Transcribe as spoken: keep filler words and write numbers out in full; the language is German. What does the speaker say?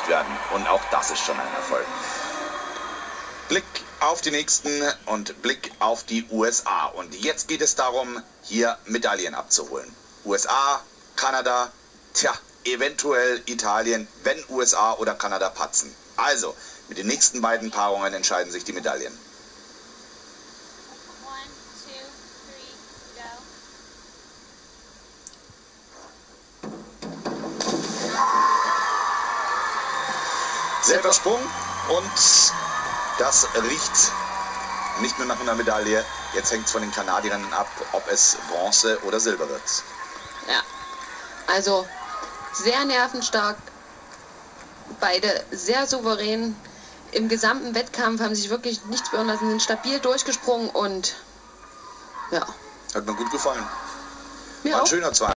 besiegt werden. Und auch das ist schon ein Erfolg. Blick auf die nächsten und Blick auf die U S A. Und jetzt geht es darum, hier Medaillen abzuholen. U S A, Kanada, tja, eventuell Italien, wenn U S A oder Kanada patzen. Also, mit den nächsten beiden Paarungen entscheiden sich die Medaillen. One, two, three, go. Selber Sprung und das riecht nicht nur nach einer Medaille. Jetzt hängt es von den Kanadierinnen ab, ob es Bronze oder Silber wird. Ja, also sehr nervenstark. Beide sehr souverän. Im gesamten Wettkampf haben sich wirklich nichts beirren lassen, sind stabil durchgesprungen und ja. Hat mir gut gefallen. Mir War ein auch. schöner Zweikampf.